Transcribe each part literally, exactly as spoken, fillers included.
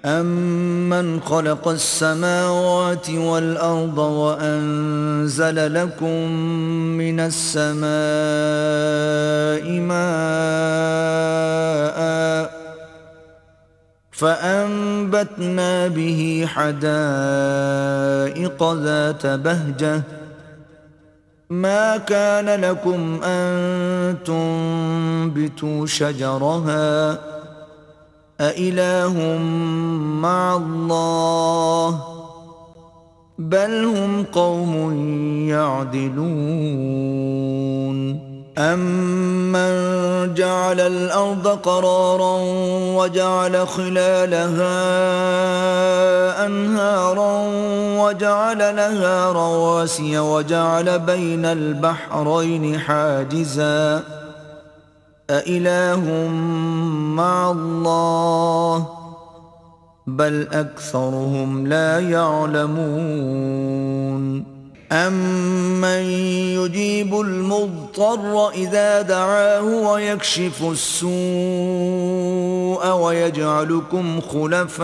أَمَّنْ خَلَقَ السَّمَاوَاتِ وَالْأَرْضَ وَأَنزَلَ لَكُم مِّنَ السَّمَاءِ مَاءً فَأَنبَتْنَا بِهِ حَدَائِقَ ذَاتَ بَهْجَةٍ مَا كَانَ لَكُمْ أَن تُنبِتُوا شَجَرَهَا أَإِلَٰهٌ مَّعَ اللَّهِ بَلْ هُمْ قَوْمٌ يَعْدِلُونَ أَمَّن جَعَلَ الْأَرْضَ قَرَارًا وَجَعَلَ خِلَالَهَا أَنْهَارًا وَجَعَلَ لَهَا رَوَاسِيَ وَجَعَلَ بَيْنَ الْبَحْرَيْنِ حَاجِزًا أَإِلَٰهٌ مَّعَ اللَّهِ بَلْ أَكْثَرُهُمْ لَا يَعْلَمُونَ أَمَّن يُجِيبُ الْمُضْطَرَّ إِذَا دَعَاهُ وَيَكْشِفُ السُّوءَ وَيَجْعَلُكُمْ خُلَفَاءَ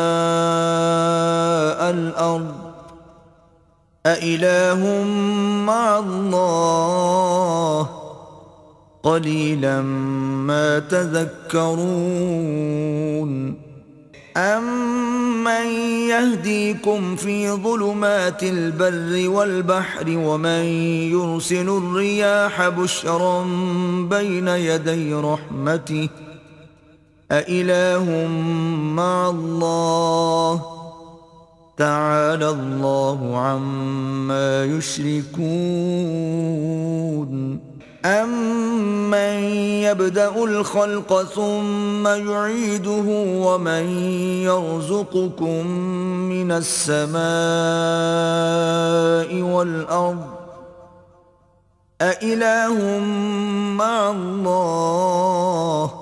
الْأَرْضِ أَإِلَٰهٌ مَّعَ اللَّهِ قَلِيلًا مَّا تَذَكَّرُونَ أَمَّن يَهْدِيكُمْ فِي ظُلُمَاتِ الْبَرِّ وَالْبَحْرِ وَمَن يُرْسِلُ الرِّيَاحَ بُشْرًا بَيْنَ يَدَيْ رَحْمَتِهِ أَإِلَٰهٌ مَّعَ اللَّهِ تَعَالَى اللَّهُ عَمَّا يُشْرِكُونَ أَمَّن يَبْدَأُ الْخَلْقَ ثُمَّ يُعِيدُهُ وَمَن يَرْزُقُكُم مِّنَ السَّمَاءِ وَالْأَرْضِ أَإِلَٰهٌ مَّعَ اللَّهِ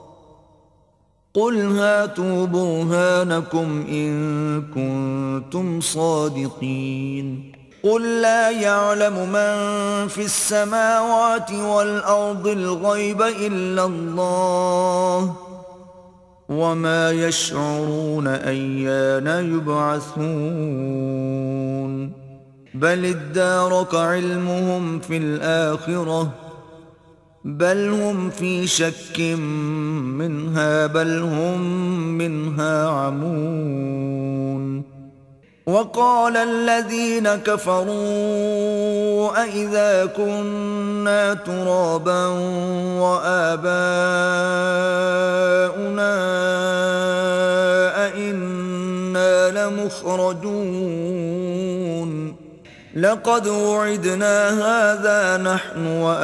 قُلْ هَاتُوا بُرْهَانَكُمْ إِن كُنتُمْ صَادِقِينَ قُل لَّا يَعْلَمُ مَن فِي السَّمَاوَاتِ وَالْأَرْضِ الْغَيْبَ إِلَّا اللَّهُ وَمَا يَشْعُرُونَ أَيَّانَ يُبْعَثُونَ بَلِ ادَّارَكَ عِلْمُهُمْ فِي الْآخِرَةِ بَلْ هُمْ فِي شَكٍّ مِّنْهَا بَلْ هُم مِّنْهَا عَمُونَ وَقَالَ الَّذِينَ كَفَرُوا أَإِذَا كُنَّا تُرَابًا وَآبَاؤُنَا أَإِنَّا لَمُخْرَجُونَ لَقَدْ وُعِدْنَا هَٰذَا نَحْنُ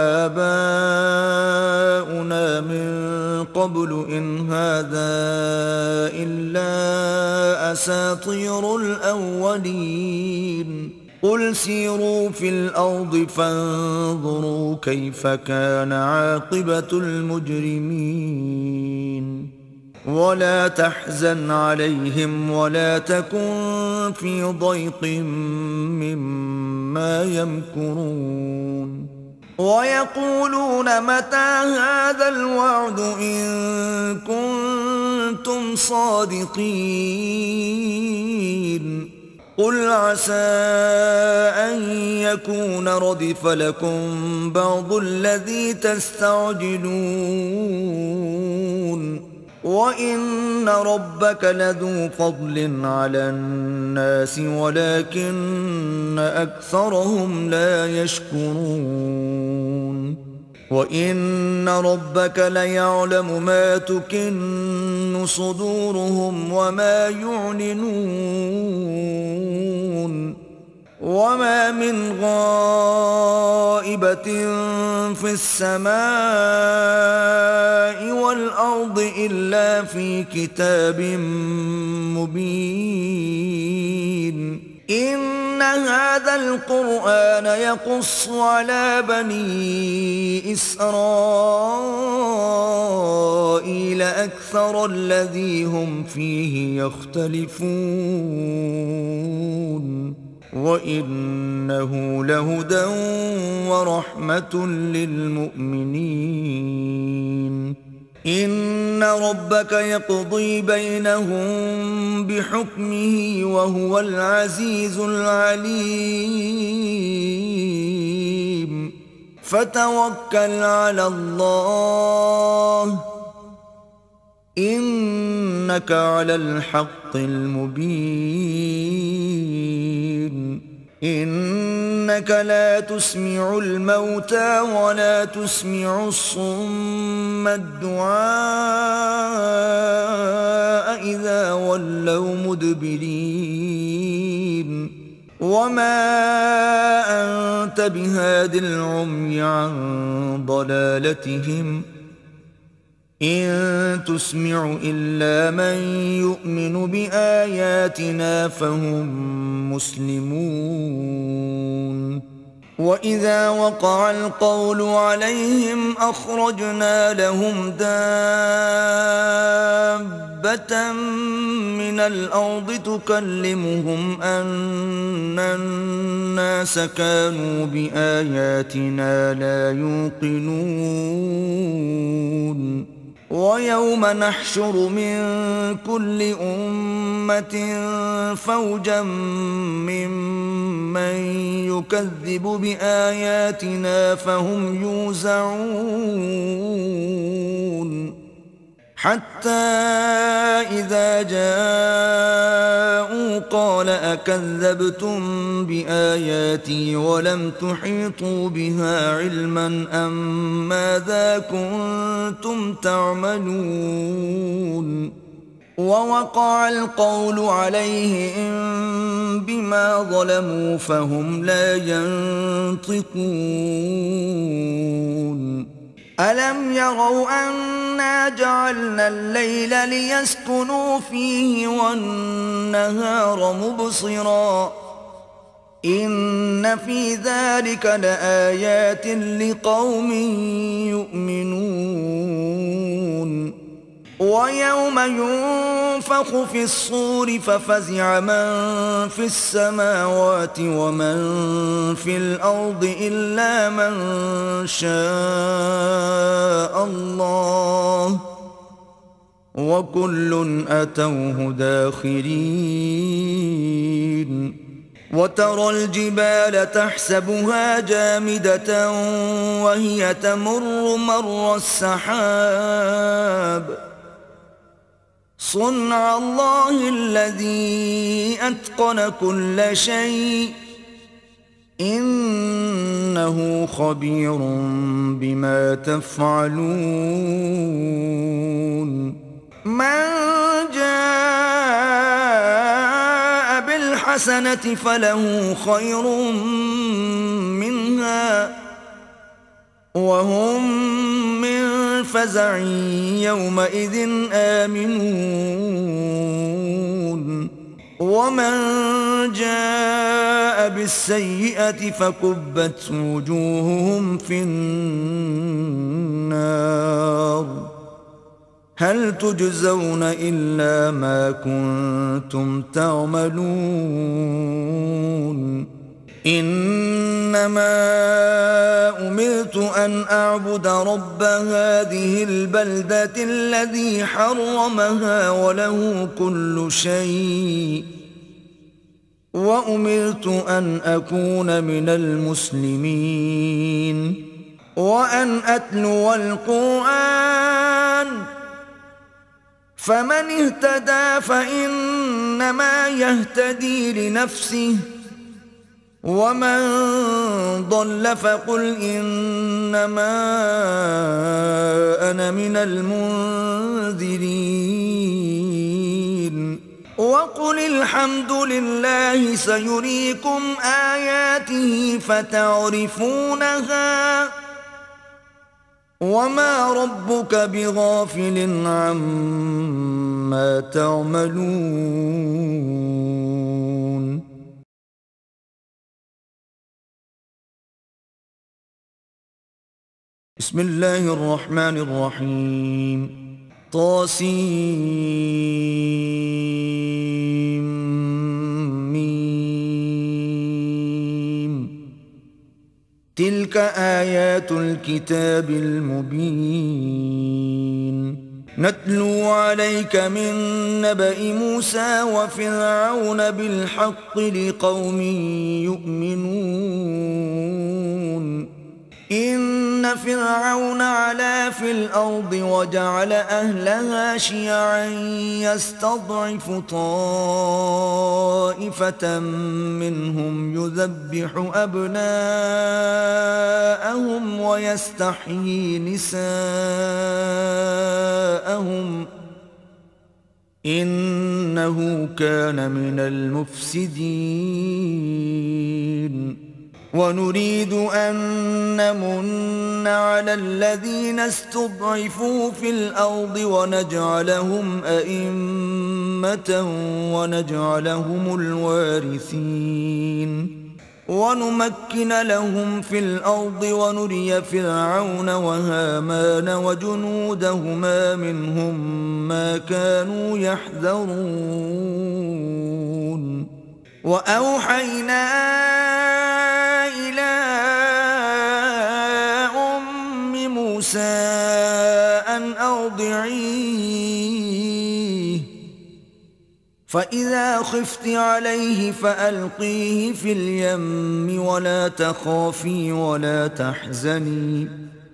وَآبَاؤُنَا مِن قَبْلُ إِنْ هَٰذَا إِلَّا أَسَاطِيرُ الْأَوَّلِينَ قُلْ سِيرُوا فِي الْأَرْضِ فَانظُرُوا كَيْفَ كَانَ عَاقِبَةُ الْمُجْرِمِينَ وَلَا تَحْزَنْ عَلَيْهِمْ وَلَا تَكُن فِي ضَيْقٍ مِّمَّا يَمْكُرُونَ وَيَقُولُونَ مَتَىٰ هَٰذَا الْوَعْدُ إِن كُنتُمْ صَادِقِينَ قُلْ عَسَىٰ أَن يَكُونَ رَدِفَ لَكُم بَعْضُ الَّذِي تَسْتَعْجِلُونَ وَإِنَّ رَبَّكَ لَذُو فَضْلٍ عَلَى النَّاسِ وَلَٰكِنَّ أَكْثَرَهُمْ لَا يَشْكُرُونَ وَإِنَّ رَبَّكَ لَيَعْلَمُ مَا تُكِنُّ صُدُورُهُمْ وَمَا يُعْلِنُونَ وَمَا مِنْ غَائِبَةٍ فِي السَّمَاءِ وَالْأَرْضِ إِلَّا فِي كِتَابٍ مُّبِينٍ إِنَّ هَٰذَا الْقُرْآنَ يَقُصُّ عَلَىٰ بَنِي إِسْرَائِيلَ أَكْثَرَ الَّذِي هُمْ فِيهِ يَخْتَلِفُونَ وَإِنَّهُ لَهُدًى وَرَحْمَةٌ لِّلْمُؤْمِنِينَ إن ربك يقضي بينهم بحكمه وهو العزيز العليم فتوكل على الله إنك على الحق المبين إنك لا تسمع الموتى ولا تسمع الصم الدعاء إذا ولوا مدبرين وما أنت بهاد العمي عن ضلالتهم إن تسمع إلا من يؤمن بآياتنا فهم مسلمون وإذا وقع القول عليهم أخرجنا لهم دابة من الأرض تكلمهم أن الناس كانوا بآياتنا لا يوقنون ويوم نحشر من كل أمة فوجا ممن يكذب بآياتنا فهم يوزعون حتى إذا جاءوا قال أكذبتم بآياتي ولم تحيطوا بها علما أم ماذا كنتم تعملون ووقع القول عليهم بما ظلموا فهم لا ينطقون ألم يروا أنا جعلنا الليل ليسكنوا فيه والنهار مبصرا إن في ذلك لآيات لقوم يؤمنون ويوم ينفخ في الصور ففزع من في السماوات ومن في الأرض إلا من شاء الله وكل أتوه داخرين وترى الجبال تحسبها جامدة وهي تمر مر السحاب صنع الله الذي أتقن كل شيء إنه خبير بما تفعلون من جاء بالحسنة فله خير منها وهم من فزع يومئذ آمنون ومن جاء بالسيئة فكبت وجوههم في النار هل تجزون إلا ما كنتم تعملون إنما أمرت أن أعبد رب هذه البلدة الذي حرمها وله كل شيء وأمرت أن أكون من المسلمين وأن أتلو القرآن فمن اهتدى فإنما يهتدي لنفسه ومن ضل فقل إنما أنا من المنذرين وقل الحمد لله سيريكم آياته فتعرفونها وما ربك بغافل عما تعملون بسم الله الرحمن الرحيم طاسيم تلك آيات الكتاب المبين نتلو عليك من نبأ موسى وفرعون بالحق لقوم يؤمنون إن فرعون علا في الأرض وجعل أهلها شيعا يستضعف طائفة منهم يذبح أبناءهم ويستحيي نساءهم إنه كان من المفسدين ونريد أن نمن على الذين استضعفوا في الأرض ونجعلهم أئمة ونجعلهم الوارثين ونمكن لهم في الأرض ونري فرعون وهامان وجنودهما منهم ما كانوا يحذرون وأوحينا إلى أم موسى أن أرضعيه فإذا خفت عليه فألقيه في اليم ولا تخافي ولا تحزني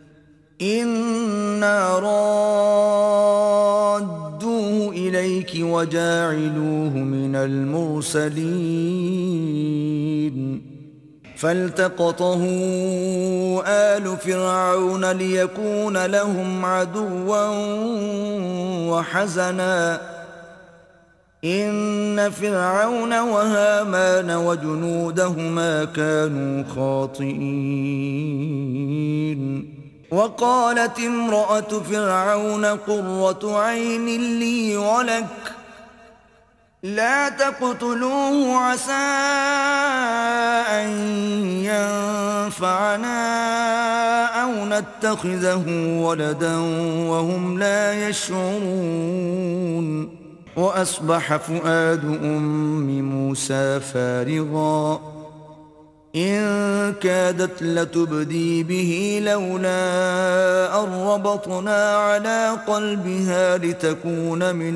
إنا رادوه إليك وجاعلوه من المرسلين فالتقطه آل فرعون ليكون لهم عدوا وحزنا إن فرعون وهامان وجنودهما كانوا خاطئين وقالت امرأة فرعون قرة عين لي ولك لا تقتلوه عسى أن ينفعنا أو نتخذه ولدا وهم لا يشعرون وأصبح فؤاد أم موسى فارغا إن كادت لتبدي به لولا أن ربطنا على قلبها لتكون من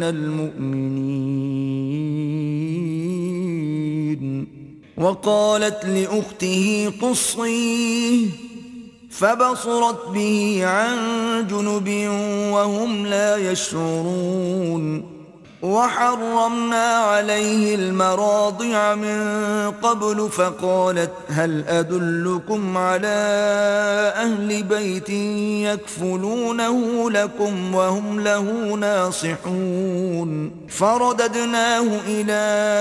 المؤمنين وقالت لأخته قصيه فبصرت به عن جنب وهم لا يشعرون وحرمنا عليه المراضع من قبل فقالت هل أدلكم على أهل بيت يكفلونه لكم وهم له ناصحون فرددناه إلى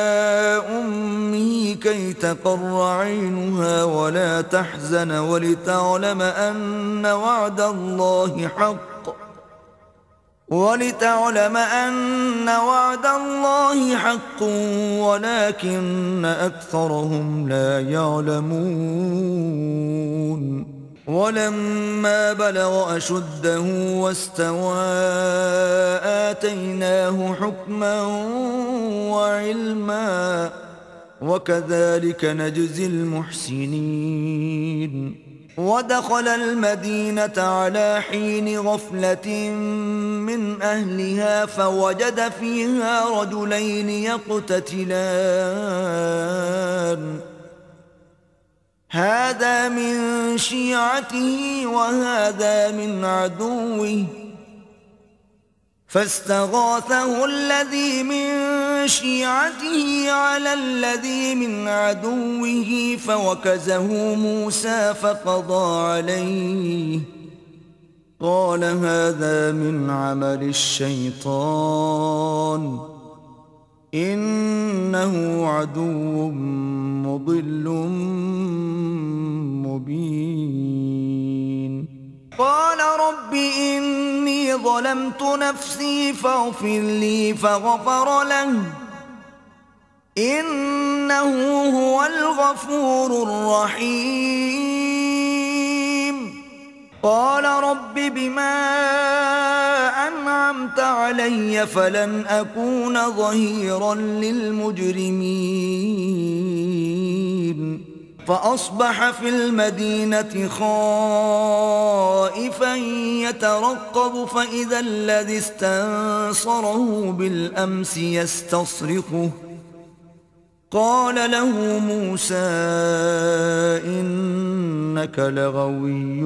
أمه كي تقر عينها ولا تحزن ولتعلم أن وعد الله حق ولتعلم أن وعد الله حق ولكن أكثرهم لا يعلمون ولما بلغ أشده واستوى آتيناه حكما وعلما وكذلك نجزي المحسنين ودخل المدينة على حين غفلة من أهلها فوجد فيها رجلين يقتتلان هذا من شيعته وهذا من عدوه فاستغاثه الذي من شيعته على الذي من عدوه فوكزه موسى فقضى عليه قال هذا من عمل الشيطان إنه عدو مضل مبين قال رب إني ظلمت نفسي فاغفر لي فغفر له إنه هو الغفور الرحيم قال رب بما أنعمت علي فلن أكون ظهيرا للمجرمين فأصبح في المدينة خائفا يترقب فإذا الذي استنصره بالأمس يستصرخه قال له موسى إنك لغوي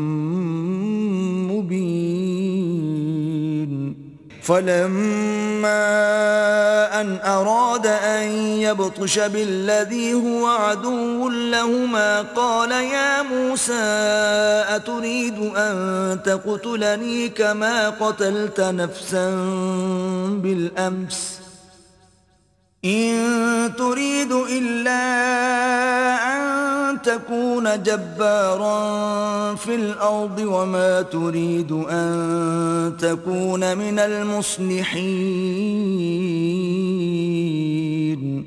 مبين. فلما أن أراد أن يبطش بالذي هو عدو لهما قال يا موسى أتريد أن تقتلني كما قتلت نفسا بالأمس إن تريد إلا أن تكون جبارا في الأرض وما تريد أن تكون من المصلحين.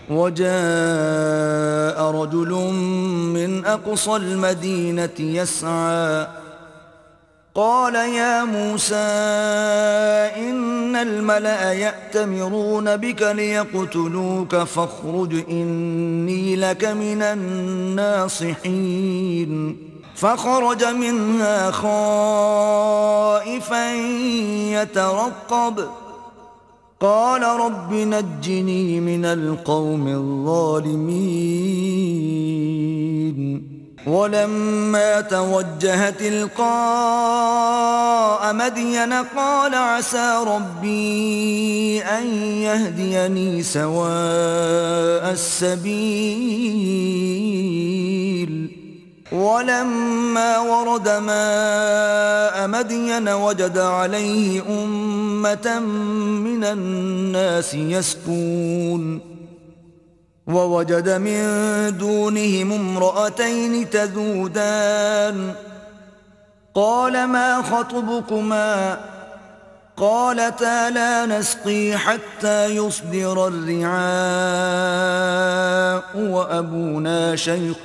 وجاء رجل من أقصى المدينة يسعى قال يا موسى إن الملأ يأتمرون بك ليقتلوك فاخرج إني لك من الناصحين. فخرج منها خائفا يترقب قال رب نجني من القوم الظالمين. ولما توجه تلقاء مدين قال عسى ربي أن يهديني سواء السبيل. ولما ورد ماء مدين وجد عليه أمة من الناس يسقون ووجد من دونهم امرأتين تذودان قال ما خطبكما قالتا لا نسقي حتى يصدر الرعاء وأبونا شيخ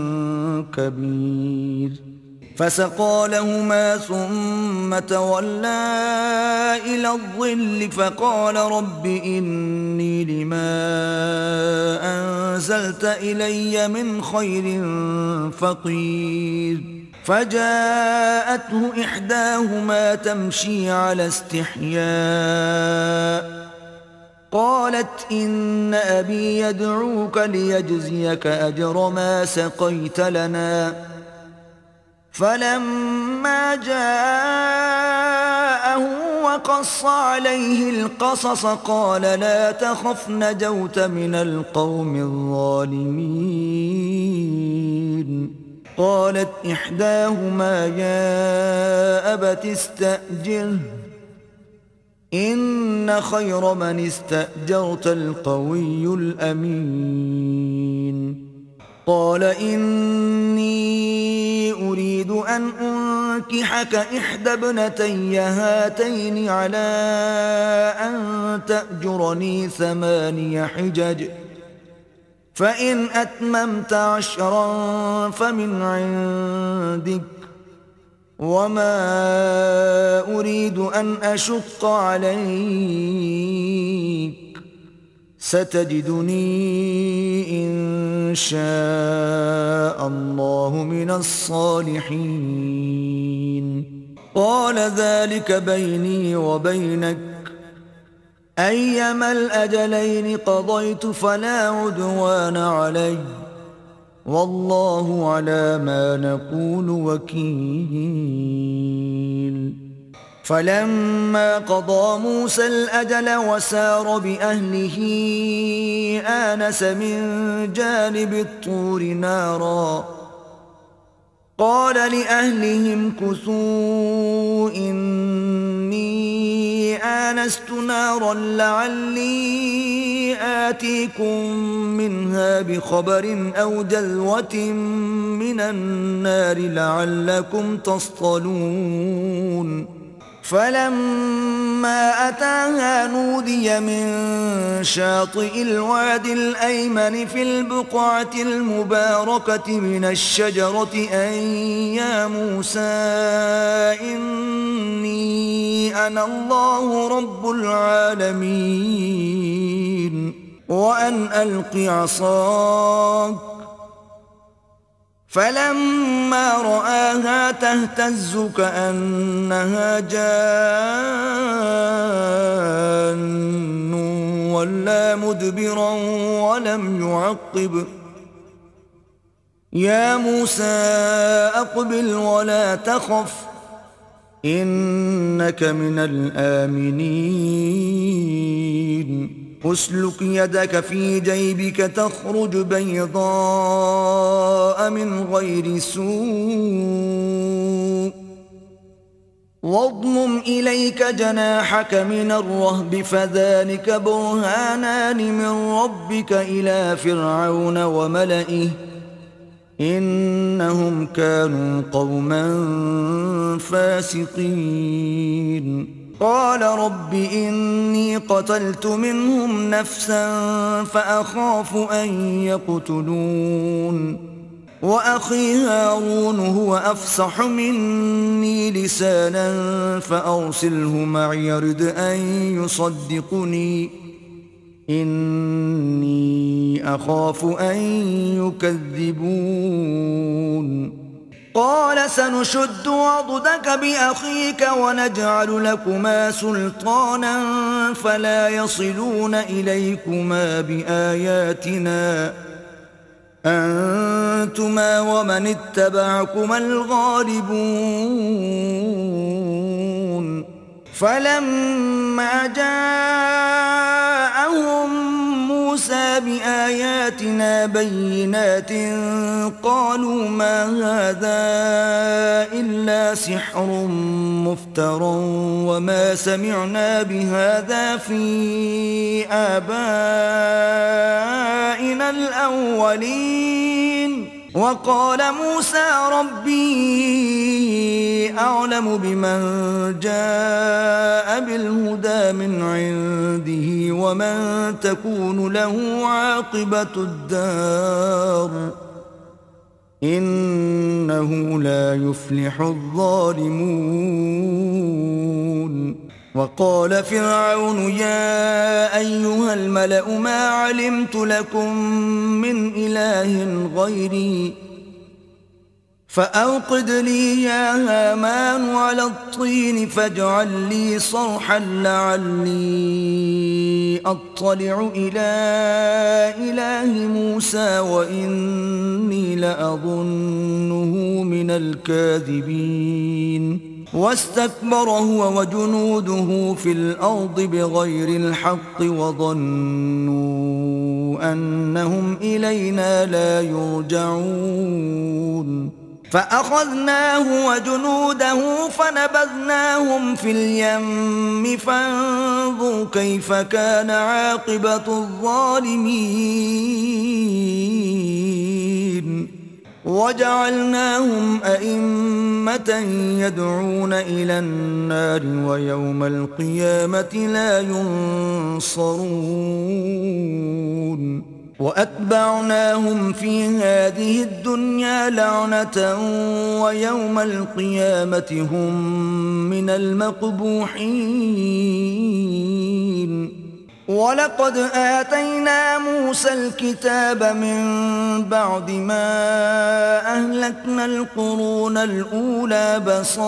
كبير. فسقى لهما ثم تولى إلى الظل فقال رب إني لما أنزلت إلي من خير فقير. فجاءته إحداهما تمشي على استحياء قالت إن أبي يدعوك ليجزيك أجر ما سقيت لنا. فلما جاءه وقص عليه القصص قال لا تخف نجوت من القوم الظالمين. قالت إحداهما يا أبت استأجره إن خير من استأجرت القوي الأمين. قال إني أريد أن أنكحك إحدى ابنتي هاتين على أن تأجرني ثماني حجج فإن أتممت عشرا فمن عندك وما أريد أن أشق عليك ستجدني إن شاء الله من الصالحين. قال ذلك بيني وبينك أيما الأجلين قضيت فلا عدوان علي والله على ما نقول وكيل. فلما قضى موسى الأجل وسار بأهله آنس من جانب الطور نارا قال لأهلهم كثوا إني آنست نارا لعلي آتيكم منها بخبر أو جذوة من النار لعلكم تصطلون. فلما أتاها نودي من شاطئ الوادي الأيمن في البقعة المباركة من الشجرة أن يا موسى إني أنا الله رب العالمين وأن ألق عصاك فلما رآها تهتز كأنها جان ولا مدبرا ولم يعقب. يا موسى أقبل ولا تخف إنك من الآمنين. اسلك يدك في جيبك تخرج بيضاء من غير سوء واضمم إليك جناحك من الرهب فذلك برهانان من ربك إلى فرعون وملئه إنهم كانوا قوما فاسقين. قال رب إني قتلت منهم نفسا فأخاف أن يقتلون وأخي هارون هو أفصح مني لسانا فأرسله معي يرد أن يصدقني إني أخاف أن يكذبون. قال سنشد عضدك بأخيك ونجعل لكما سلطانا فلا يصلون إليكما بآياتنا أنتما ومن اتبعكما الغالبون. فلما جاءهم موسى بآياتنا بينات قالوا ما هذا إلا سحر مفترى وما سمعنا بهذا في آبائنا الأولين. وقال موسى ربي أعلم بمن جاء بالهدى من عنده ومن تكون له عاقبة الدار إنه لا يفلح الظالمون. وقال فرعون يا أيها الملأ ما علمت لكم من إله غيري فأوقد لي يا هامان على الطين فاجعل لي صرحا لعلي أطلع إلى إله موسى وإني لأظنه من الكاذبين. واستكبر هو وجنوده في الأرض بغير الحق وظنوا أنهم إلينا لا يرجعون. فأخذناه وجنوده فنبذناهم في اليم فانظر كيف كان عاقبة الظالمين. وجعلناهم أئمة يدعون إلى النار ويوم القيامة لا ينصرون. وأتبعناهم في هذه الدنيا لعنة ويوم القيامة هم من المقبوحين. ولقد آتينا موسى الكتاب من بعد ما أهلكنا القرون الأولى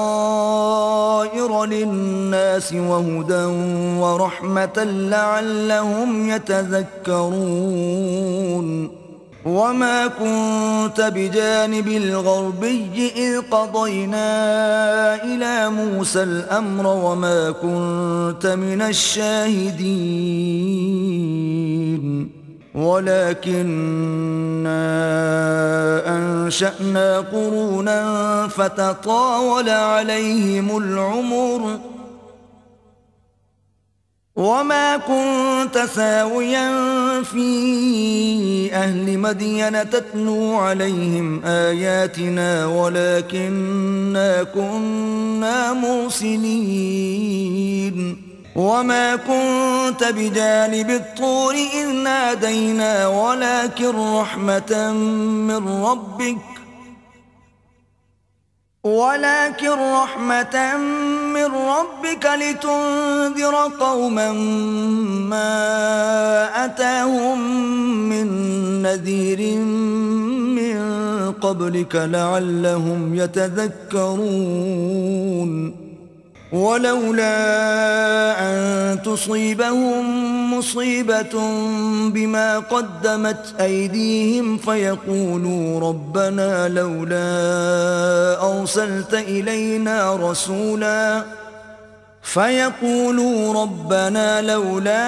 بصائر للناس وهدى ورحمة لعلهم يتذكرون. وما كنت بجانب الغربي إذ قضينا إلى موسى الأمر وما كنت من الشاهدين ولكننا أنشأنا قرونا فتطاول عليهم العمر وما كنت ثاويا في أهل مدين تتلو عليهم آياتنا ولكننا كنا مرسلين. وما كنت بجانب الطور إذ نادينا ولكن رحمة من ربك ولكن رحمة من ربك لتنذر قوما ما أتاهم من نذير من قبلك لعلهم يتذكرون ولولا أن تصيبهم مصيبة بما قدمت أيديهم فيقولوا ربنا لولا أرسلت إلينا رسولا فيقولوا ربنا لولا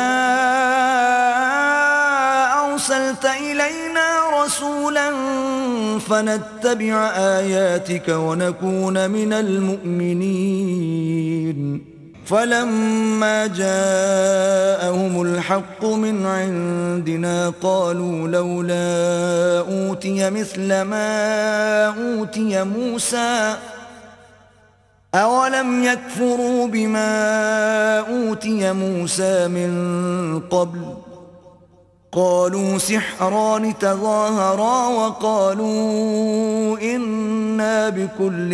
أرسلت إلينا رسولا فنتبع آياتك ونكون من المؤمنين فلما جاءهم الحق من عندنا قالوا لولا أوتي مثل ما أوتي موسى أولم يكفروا بما أوتي موسى من قبل قالوا سحران تظاهرا وقالوا إنا بكل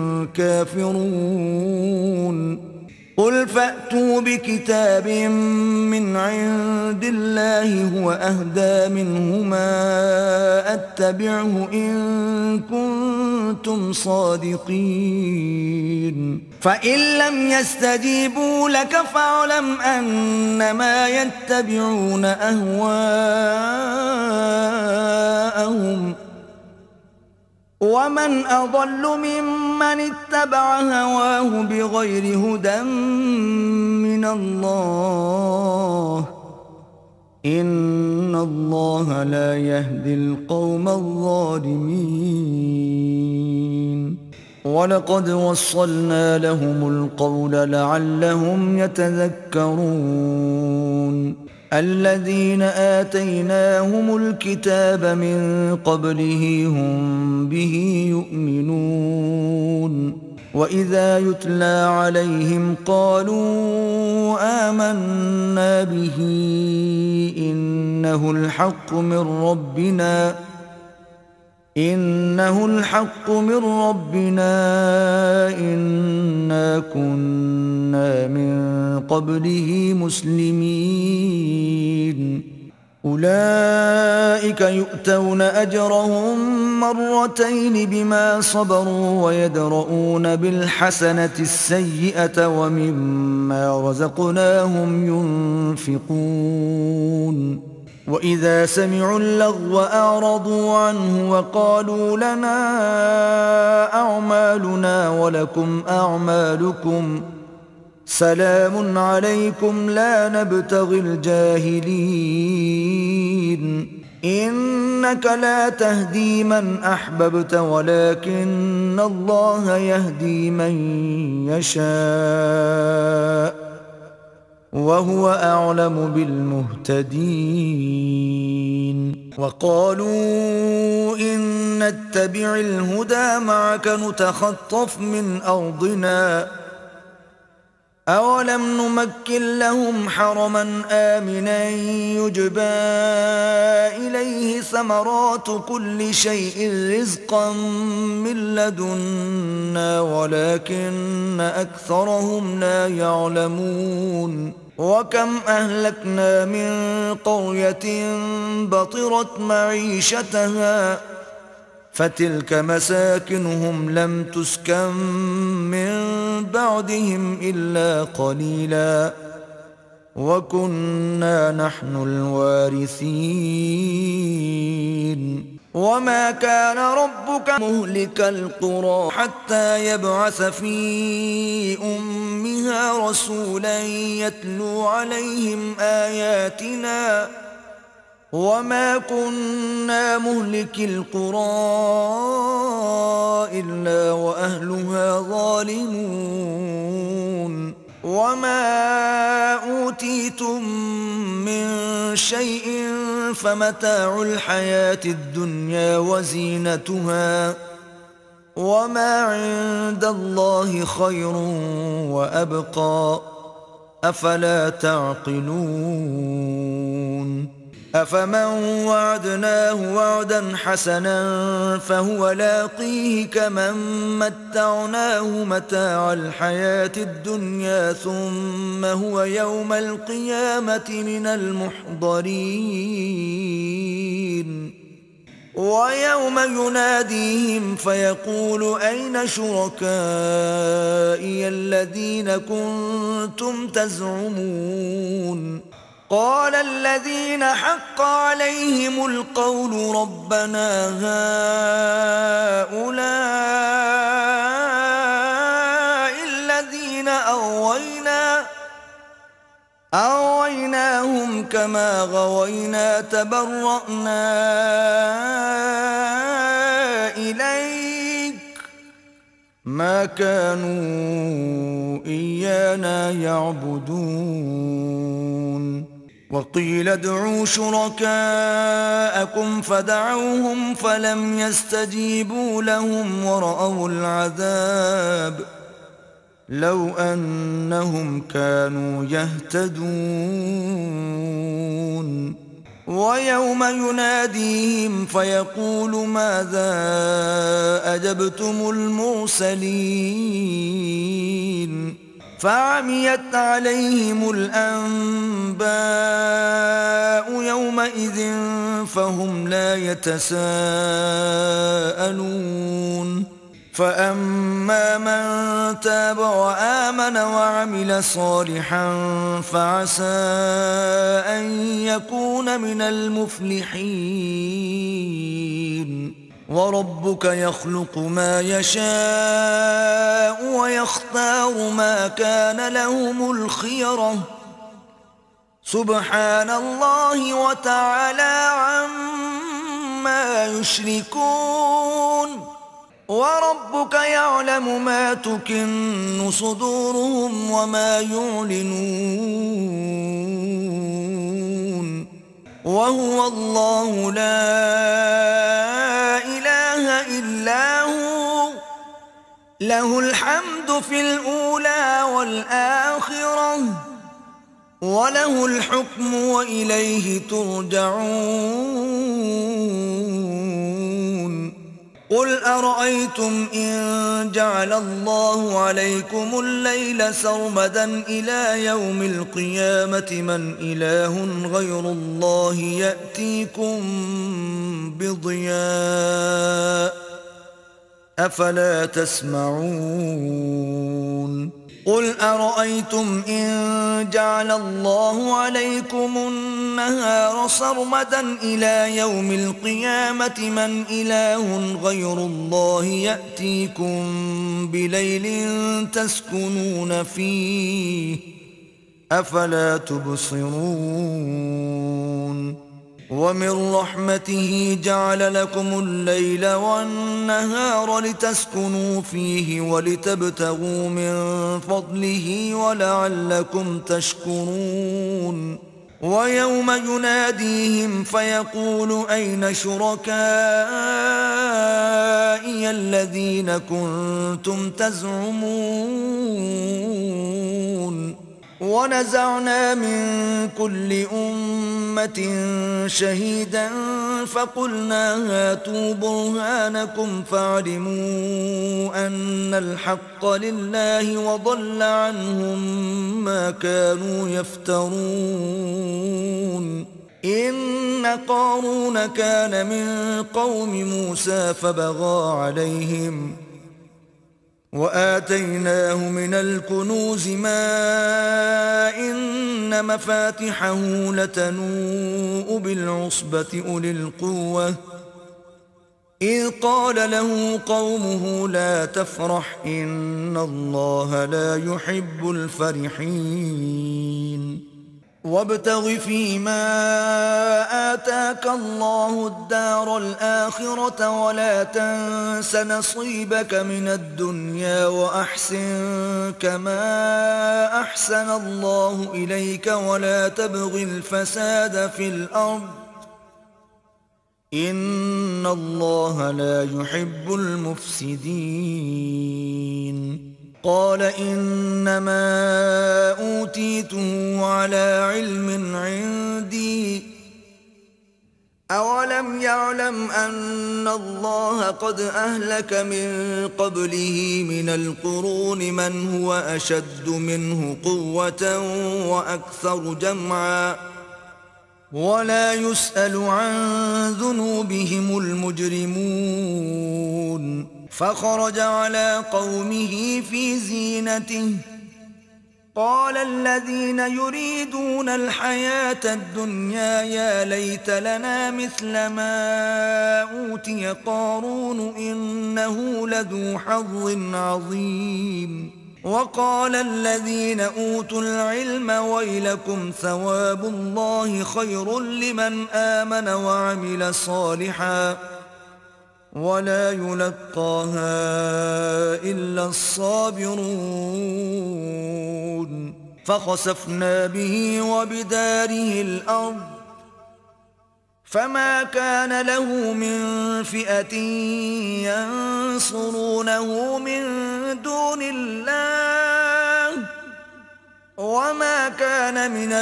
كافرون قل فأتوا بكتاب من عند الله هو أهدى منهما أتبعه إن كنتم صادقين فإن لم يستجيبوا لك فاعلم أنما يتبعون أهواءهم ومن أضل ممن اتبع هواه بغير هدى من الله إن الله لا يهدي القوم الظالمين ولقد وصلنا لهم القول لعلهم يتذكرون الذين آتيناهم الكتاب من قبله هم به يؤمنون وإذا يتلى عليهم قالوا آمنا به إنه الحق من ربنا إنه الحق من ربنا إنا كنا من قبله مسلمين أولئك يؤتون أجرهم مرتين بما صبروا ويدرؤون بالحسنة السيئة ومما رزقناهم ينفقون وإذا سمعوا اللغو أعرضوا عنه وقالوا لنا أعمالنا ولكم أعمالكم سلام عليكم لا نبتغي الجاهلين إنك لا تهدي من أحببت ولكن الله يهدي من يشاء وهو أعلم بالمهتدين وقالوا إن نتبع الهدى معك نتخطف من أرضنا أولم نمكن لهم حرما آمنا يجبى إليه ثمرات كل شيء رزقا من لدنا ولكن أكثرهم لا يعلمون وكم أهلكنا من قرية بطرت معيشتها فتلك مساكنهم لم تسكن من بعدهم إلا قليلا وكنا نحن الوارثين وما كان ربك مهلك القرى حتى يبعث في أمها رسولا يتلو عليهم آياتنا وما كنا مهلك القرى إلا وأهلها ظالمون وما أوتيتم من شيء فمتاع الحياة الدنيا وزينتها وما عند الله خير وأبقى أفلا تعقلون أفمن وعدناه وعدا حسنا فهو لاقيه كمن متعناه متاع الحياة الدنيا ثم هو يوم القيامة من المحضرين ويوم يناديهم فيقول أين شركائي الذين كنتم تزعمون قال الذين حق عليهم القول ربنا هؤلاء الذين أغوينا أغويناهم كما غوينا تبرأنا إليك ما كانوا إيانا يعبدون وقيل ادعوا شركاءكم فدعوهم فلم يستجيبوا لهم ورأوا العذاب لو أنهم كانوا يهتدون ويوم يناديهم فيقول ماذا أجبتم المرسلين فعميت عليهم الأنباء يومئذ فهم لا يتساءلون فأما من تاب وآمن وعمل صالحا فعسى أن يكون من المفلحين وربك يخلق ما يشاء ويختار ما كان لهم الخيرة سبحان الله وتعالى عما يشركون وربك يعلم ما تكن صدورهم وما يعلنون وهو الله لا إله إلا هو له الحمد في الأولى والآخرة وله الحكم وإليه ترجعون قل أرأيتم إن جعل الله عليكم الليل سرمدا إلى يوم القيامة من إله غير الله يأتيكم بضياء أفلا تسمعون قل أرأيتم إن جعل الله عليكم النهار سرمدا إلى يوم القيامة من إله غير الله يأتيكم بليل تسكنون فيه أفلا تبصرون ومن رحمته جعل لكم الليل والنهار لتسكنوا فيه ولتبتغوا من فضله ولعلكم تشكرون ويوم يناديهم فيقول أين شركائي الذين كنتم تزعمون ونزعنا من كل أمة شهيدا فقلنا هاتوا برهانكم فاعلموا أن الحق لله وضل عنهم ما كانوا يفترون إن قارون كان من قوم موسى فبغى عليهم وآتيناه من الكنوز ما إن مفاتحه لتنوء بالعصبة أولي القوة إذ قال له قومه لا تفرح إن الله لا يحب الفرحين وابتغ فيما آتاك الله الدار الآخرة ولا تنس نصيبك من الدنيا وأحسن كما أحسن الله إليك ولا تبغ الفساد في الأرض إن الله لا يحب المفسدين قال إنما أوتيته على علم عندي أولم يعلم أن الله قد أهلك من قبله من القرون من هو أشد منه قوة وأكثر جمعا ولا يسأل عن ذنوبهم المجرمون فخرج على قومه في زينته قال الذين يريدون الحياة الدنيا يا ليت لنا مثل ما أوتي قارون إنه لذو حظ عظيم وقال الذين أوتوا العلم ويلكم ثواب الله خير لمن آمن وعمل صالحا ولا يلقاها إلا الصابرون فخسفنا به وبداره الأرض فما كان له من فئة ينصرونه من دون الله وما كان من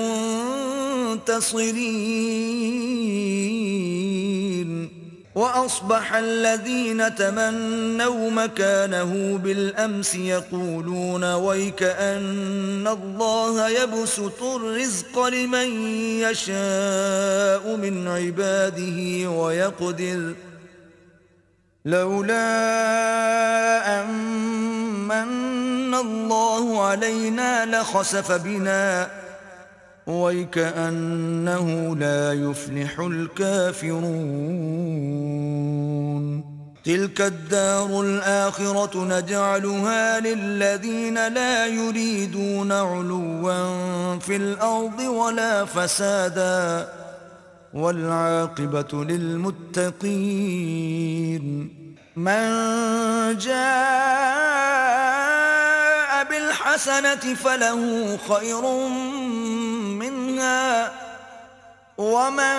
المنتصرين وأصبح الذين تمنوا مكانه بالأمس يقولون ويكأن الله يبسط الرزق لمن يشاء من عباده ويقدر لولا أن من الله علينا لخسف بنا ويكأنه لا يفلح الكافرون تلك الدار الآخرة نجعلها للذين لا يريدون علوا في الأرض ولا فسادا والعاقبة للمتقين من جاء بالحسنة فله خير منها ومن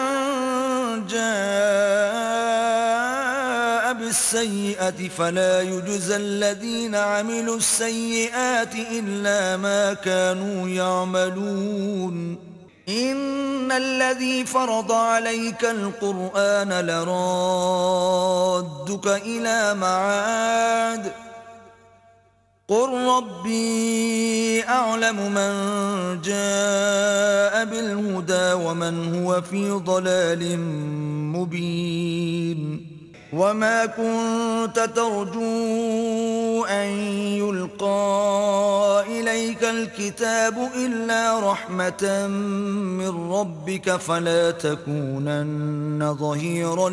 جاء بالسيئة فلا يجزى الذين عملوا السيئات إلا ما كانوا يعملون إن الذي فرض عليك القرآن لرادك إلى معاد قل ربي أعلم من جاء بالهدى ومن هو في ضلال مبين وما كنت ترجو أن يلقى إليك الكتاب إلا رحمة من ربك فلا تكونن ظهيرا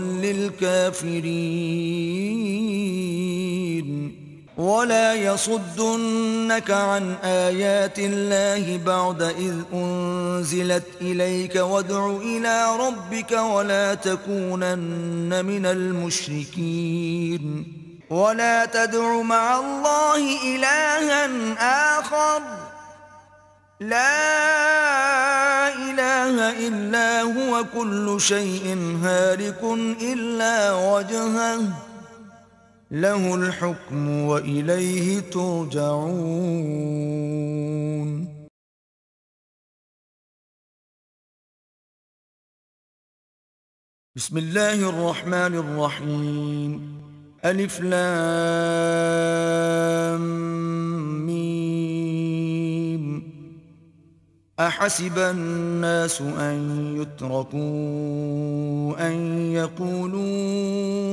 للكافرين ولا يصدنك عن آيات الله بعد إذ أنزلت إليك وادع إلى ربك ولا تكونن من المشركين ولا تدع مع الله إلها آخر لا إله إلا هو كل شيء هالك إلا وجهه له الحكم وإليه ترجعون بسم الله الرحمن الرحيم ألف لام ميم أحسب الناس أن يتركوا أن يقولوا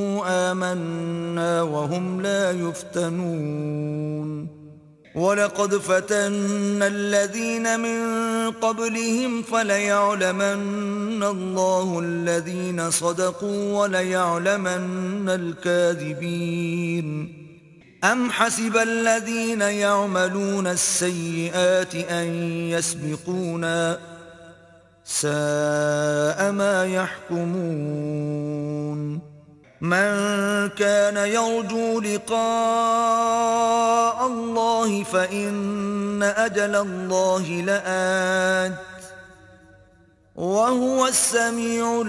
آمنا وهم لا يفتنون ولقد فتنا الذين من قبلهم فليعلمن الله الذين صدقوا وليعلمن الكاذبين أم حسب الذين يعملون السيئات أن يسبقونا ساء ما يحكمون من كان يرجو لقاء الله فإن أجل الله لآت وهو السميع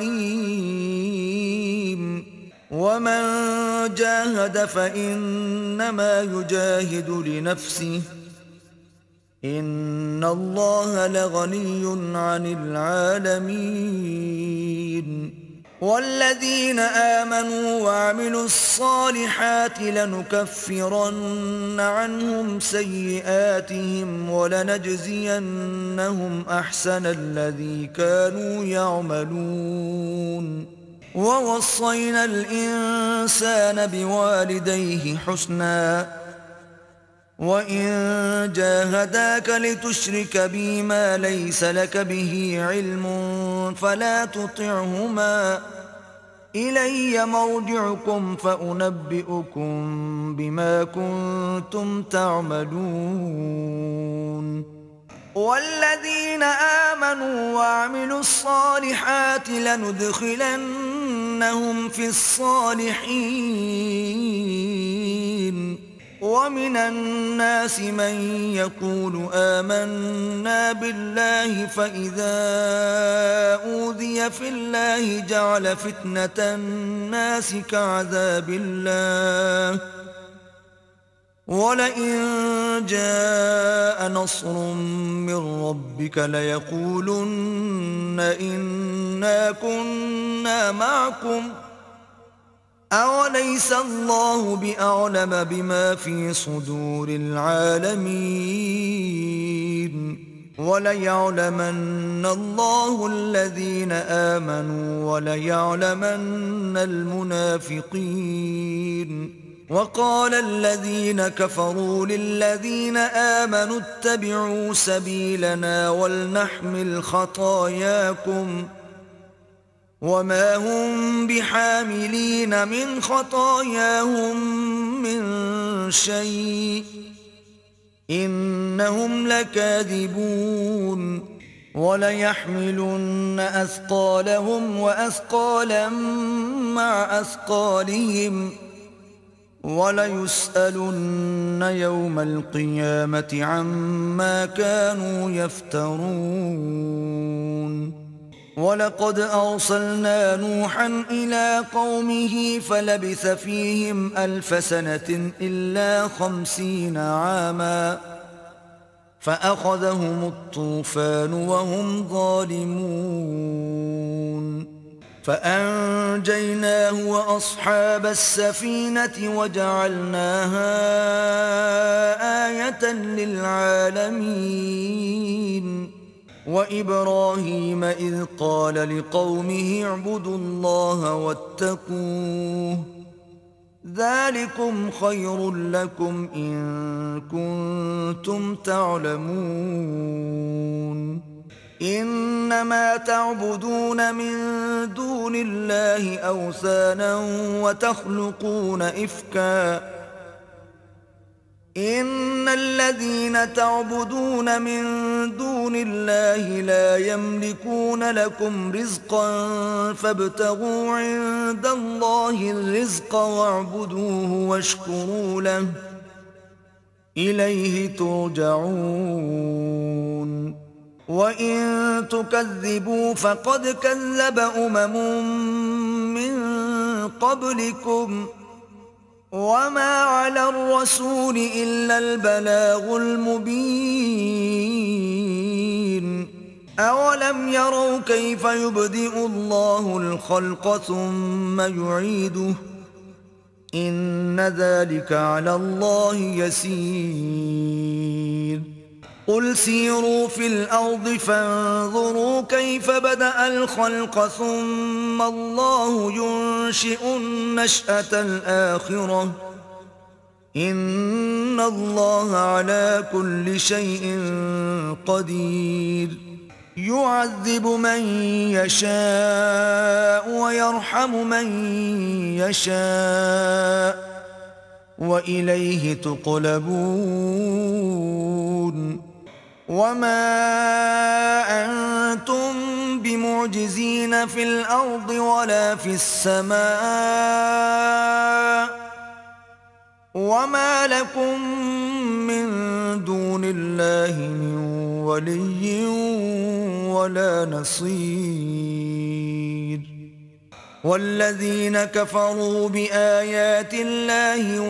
العليم ومن جاهد فإنما يجاهد لنفسه إن الله لغني عن العالمين والذين آمنوا وعملوا الصالحات لنكفرن عنهم سيئاتهم ولنجزينهم أحسن الذي كانوا يعملون ووصينا الإنسان بوالديه حسنا وإن جاهداك لتشرك بي ما ليس لك به علم فلا تطعهما إلي مرجعكم فأنبئكم بما كنتم تعملون والذين آمنوا وعملوا الصالحات لندخلنهم في الصالحين ومن الناس من يقول آمنا بالله فإذا أوذي في الله جعل فتنة الناس كعذاب الله ولئن جاء نصر من ربك ليقولن إنا كنا معكم أوليس الله بأعلم بما في صدور العالمين وليعلمن الله الذين آمنوا وليعلمن المنافقين وقال الذين كفروا للذين آمنوا اتبعوا سبيلنا ولنحمل خطاياكم وما هم بحاملين من خطاياهم من شيء إنهم لكاذبون وليحملن أثقالهم وأثقالا مع أثقالهم وليسألن يوم القيامة عما كانوا يفترون ولقد أرسلنا نوحا إلى قومه فلبث فيهم ألف سنة إلا خمسين عاما فأخذهم الطوفان وهم ظالمون فأنجيناه وأصحاب السفينة وجعلناها آية للعالمين وإبراهيم إذ قال لقومه اعبدوا الله واتقوه ذلكم خير لكم إن كنتم تعلمون إنما تعبدون من دون الله أوثانا وتخلقون إفكا إن الذين تعبدون من دون الله لا يملكون لكم رزقا فابتغوا عند الله الرزق واعبدوه واشكروا له إليه ترجعون وإن تكذبوا فقد كذب أمم من قبلكم وما على الرسول إلا البلاغ المبين أولم يروا كيف يبدئ الله الخلق ثم يعيده إن ذلك على الله يسير قل سيروا في الأرض فانظروا كيف بدأ الخلق ثم الله ينشئ النشأة الآخرة إن الله على كل شيء قدير يعذب من يشاء ويرحم من يشاء وإليه تقلبون وما أنتم بمعجزين في الأرض ولا في السماء وما لكم من دون الله من ولي ولا نصير والذين كفروا بآيات الله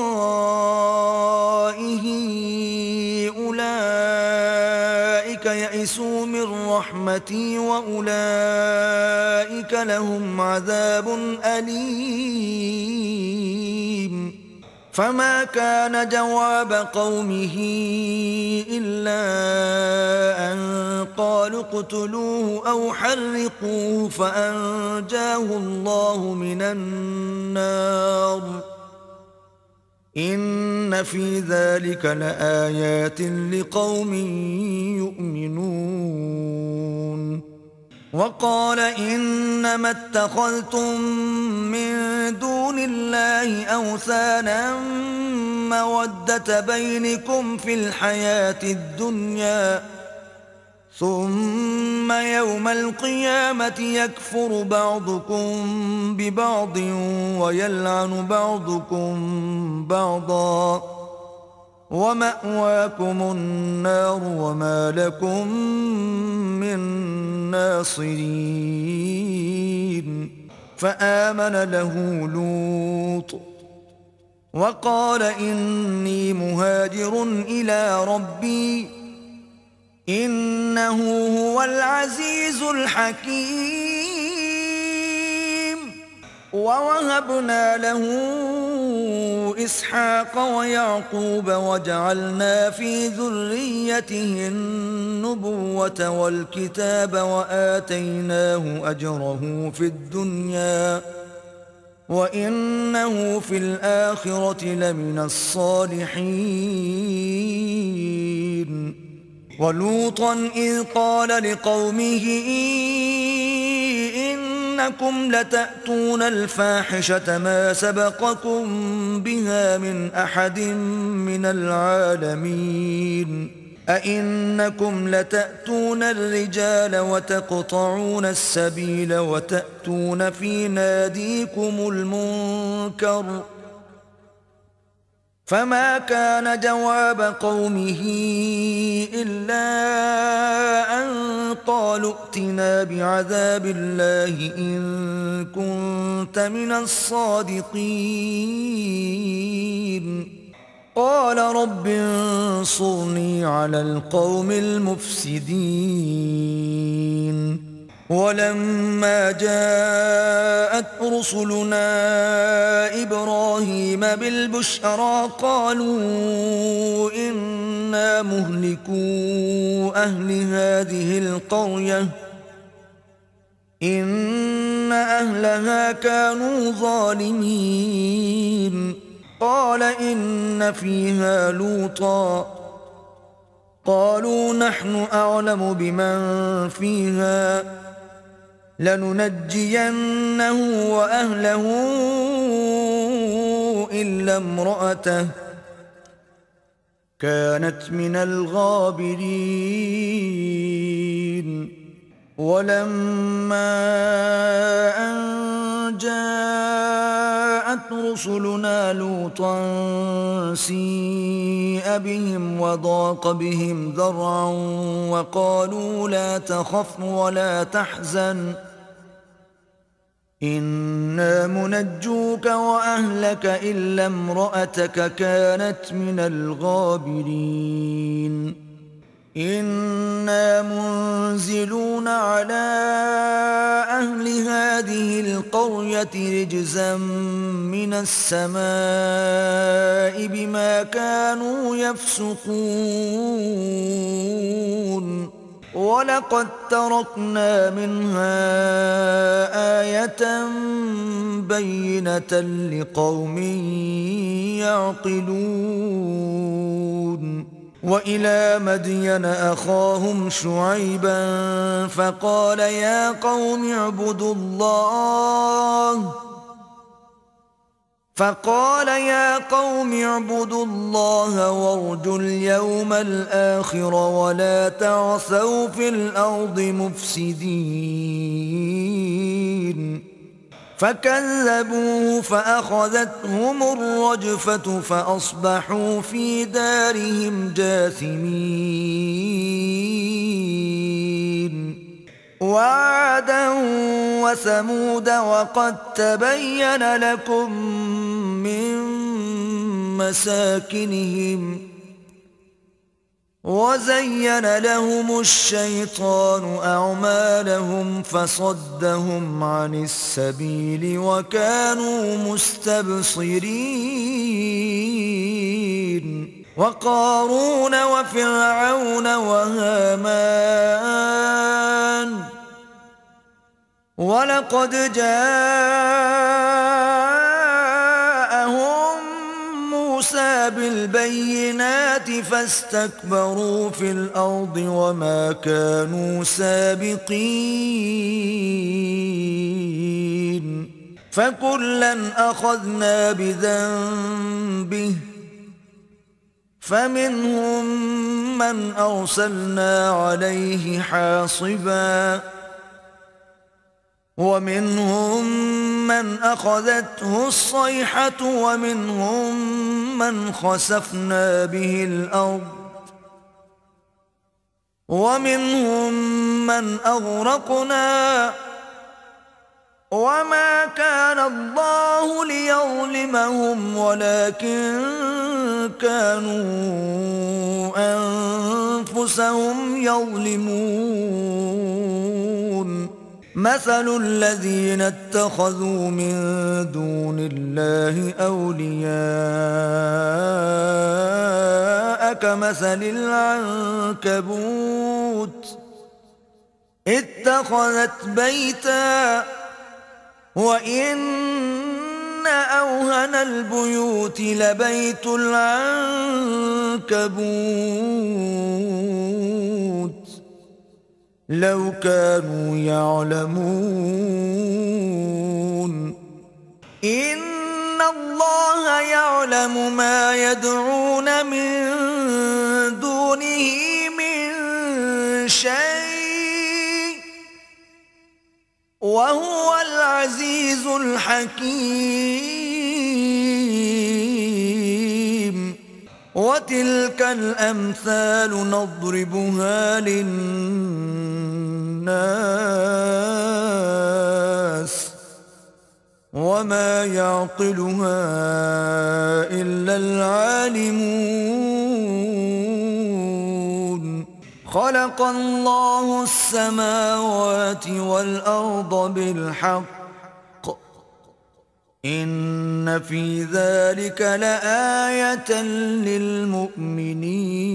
ولقائه أولئك يئسون يئسوا من رحمتي وأولئك لهم عذاب أليم. فما كان جواب قومه إلا أن قالوا اقتلوه أو حرقوه فأنجاه الله من النار. إن في ذلك لآيات لقوم يؤمنون. وقال إنما اتخذتم من دون الله أوثانا مودة بينكم في الحياة الدنيا ثم يوم القيامة يكفر بعضكم ببعض ويلعن بعضكم بعضا ومأواكم النار وما لكم من ناصرين. فآمن له لوط وقال إني مهاجر إلى ربي إنه هو العزيز الحكيم. ووهبنا له إسحاق ويعقوب وجعلنا في ذريته النبوة والكتاب وآتيناه أجره في الدنيا وإنه في الآخرة لمن الصالحين. ولوطا إذ قال لقومه إنكم لتأتون الفاحشة ما سبقكم بها من أحد من العالمين. أئنكم لتأتون الرجال وتقطعون السبيل وتأتون في ناديكم المنكر. فما كان جواب قومه إلا أن قالوا ائتنا بعذاب الله إن كنت من الصادقين. قال رب انصرني على القوم المفسدين. ولما جاءت رسلنا إبراهيم بالبشرى قالوا إنا مهلكو أهل هذه القرية إن أهلها كانوا ظالمين. قال إن فيها لوطا قالوا نحن أعلم بمن فيها لننجينه وأهله إلا امرأته كانت من الغابرين. ولما أن جاءت رسلنا لوطا سيء بهم وضاق بهم ذرعا وقالوا لا تخف ولا تحزن إنا منجوك وأهلك إلا امرأتك كانت من الغابرين. إنا منزلون على أهل هذه القرية رجزا من السماء بما كانوا يفسقون. ولقد تركنا منها آية بينة لقوم يعقلون. وإلى مدين أخاهم شعيبا فقال يا قوم اعبدوا الله فقال يا قوم اعبدوا الله وارجوا اليوم الآخر ولا تعثوا في الأرض مفسدين. فكذبوه فأخذتهم الرجفة فأصبحوا في دارهم جاثمين. وعادا وثمود وقد تبين لكم من مساكنهم وزين لهم الشيطان أعمالهم فصدهم عن السبيل وكانوا مستبصرين. وقارون وفرعون وهامان ولقد جاءهم موسى بالبينات فاستكبروا في الأرض وما كانوا سابقين. فكلا أخذنا بذنبه فمنهم من أرسلنا عليه حاصبا ومنهم من أخذته الصيحة ومنهم من خسفنا به الأرض ومنهم من أغرقنا وما كان الله ليظلمهم ولكن كانوا أنفسهم يظلمون. مثل الذين اتخذوا من دون الله أولياء كمثل العنكبوت اتخذت بيتا وإن أوهن البيوت لبيت العنكبوت لو كانوا يعلمون. إن الله يعلم ما يدعون من دونه من شيء وهو العزيز الحكيم. وتلك الأمثال نضربها للناس وما يعقلها إلا العالمون. خلق الله السماوات والأرض بالحق إن في ذلك لآية للمؤمنين.